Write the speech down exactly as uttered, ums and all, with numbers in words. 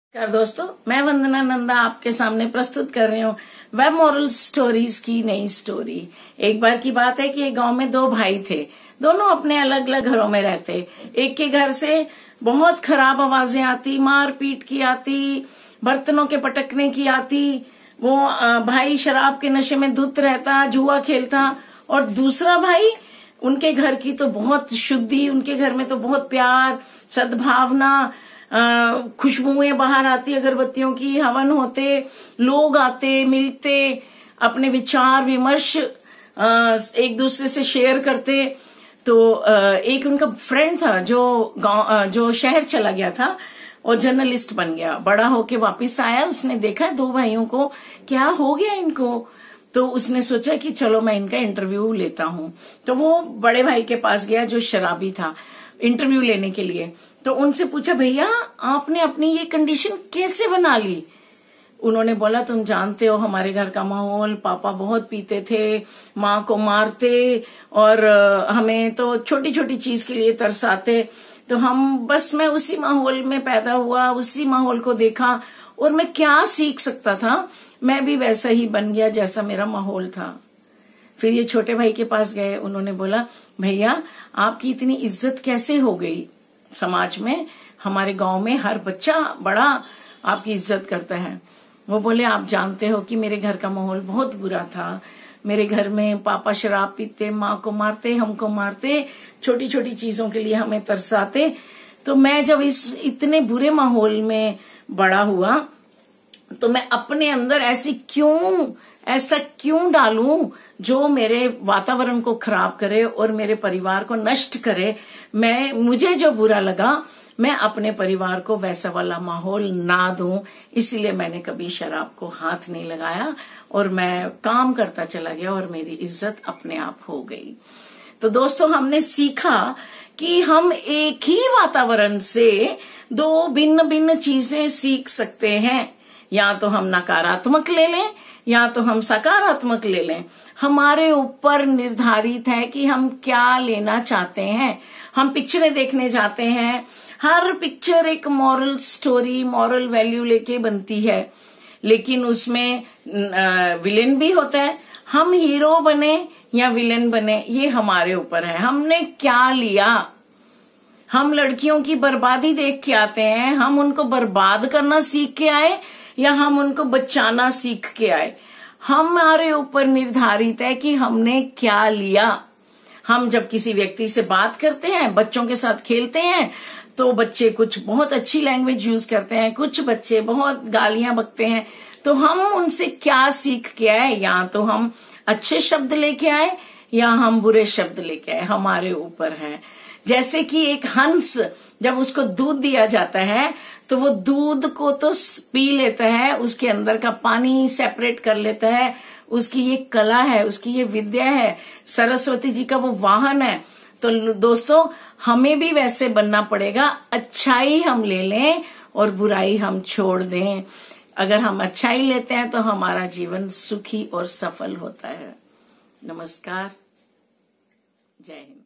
नमस्कार दोस्तों, मैं वंदना नंदा आपके सामने प्रस्तुत कर रही हूँ वेब मॉरल स्टोरीज की नई स्टोरी। एक बार की बात है कि एक गांव में दो भाई थे। दोनों अपने अलग अलग घरों में रहते। एक के घर से बहुत खराब आवाजें आती, मार पीट की आती, बर्तनों के पटकने की आती। वो भाई शराब के नशे में धुत रहता, जुआ खेलता। और दूसरा भाई, उनके घर की तो बहुत शुद्धि, उनके घर में तो बहुत प्यार, सद्भावना, खुशबुएं बाहर आती, अगरबत्तियों की, हवन होते, लोग आते मिलते, अपने विचार विमर्श एक दूसरे से शेयर करते। तो एक उनका फ्रेंड था जो गांव जो शहर चला गया था और जर्नलिस्ट बन गया। बड़ा होके वापस आया, उसने देखा दो भाइयों को, क्या हो गया इनको। तो उसने सोचा कि चलो मैं इनका इंटरव्यू लेता हूँ। तो वो बड़े भाई के पास गया जो शराबी था, इंटरव्यू लेने के लिए। तो उनसे पूछा, भैया आपने अपनी ये कंडीशन कैसे बना ली। उन्होंने बोला, तुम जानते हो हमारे घर का माहौल, पापा बहुत पीते थे, माँ को मारते और हमें तो छोटी छोटी चीज के लिए तरसाते। तो हम बस मैं उसी माहौल में पैदा हुआ, उसी माहौल को देखा और मैं क्या सीख सकता था, मैं भी वैसा ही बन गया जैसा मेरा माहौल था। फिर ये छोटे भाई के पास गए। उन्होंने बोला, भैया आपकी इतनी इज्जत कैसे हो गई समाज में, हमारे गांव में हर बच्चा बड़ा आपकी इज्जत करता है। वो बोले, आप जानते हो कि मेरे घर का माहौल बहुत बुरा था। मेरे घर में पापा शराब पीते, माँ को मारते, हमको मारते, छोटी छोटी चीजों के लिए हमें तरसाते। तो मैं जब इस इतने बुरे माहौल में बड़ा हुआ तो मैं अपने अंदर ऐसी क्यों ऐसा क्यों डालूं जो मेरे वातावरण को खराब करे और मेरे परिवार को नष्ट करे। मैं मुझे जो बुरा लगा, मैं अपने परिवार को वैसा वाला माहौल ना दूं, इसीलिए मैंने कभी शराब को हाथ नहीं लगाया और मैं काम करता चला गया और मेरी इज्जत अपने आप हो गई। तो दोस्तों, हमने सीखा कि हम एक ही वातावरण से दो भिन्न भिन्न चीजें सीख सकते हैं। या तो हम नकारात्मक ले लें या तो हम सकारात्मक ले लें। हमारे ऊपर निर्धारित है कि हम क्या लेना चाहते हैं। हम पिक्चरें देखने जाते हैं, हर पिक्चर एक मॉरल स्टोरी, मॉरल वैल्यू लेके बनती है, लेकिन उसमें विलेन भी होता है। हम हीरो बने या विलेन बने, ये हमारे ऊपर है, हमने क्या लिया। हम लड़कियों की बर्बादी देख के आते हैं, हम उनको बर्बाद करना सीख के आए या हम उनको बचाना सीख के आए। हमारे ऊपर निर्धारित है कि हमने क्या लिया। हम जब किसी व्यक्ति से बात करते हैं, बच्चों के साथ खेलते हैं, तो बच्चे कुछ बहुत अच्छी लैंग्वेज यूज करते हैं, कुछ बच्चे बहुत गालियां बकते हैं। तो हम उनसे क्या सीख के आए, या तो हम अच्छे शब्द लेके आए या हम बुरे शब्द लेके आए, हमारे ऊपर है। जैसे कि एक हंस, जब उसको दूध दिया जाता है तो वो दूध को तो पी लेता है, उसके अंदर का पानी सेपरेट कर लेता है। उसकी ये कला है, उसकी ये विद्या है, सरस्वती जी का वो वाहन है। तो दोस्तों, हमें भी वैसे बनना पड़ेगा। अच्छाई हम ले लें और बुराई हम छोड़ दें। अगर हम अच्छाई लेते हैं तो हमारा जीवन सुखी और सफल होता है। नमस्कार, जय हिंद।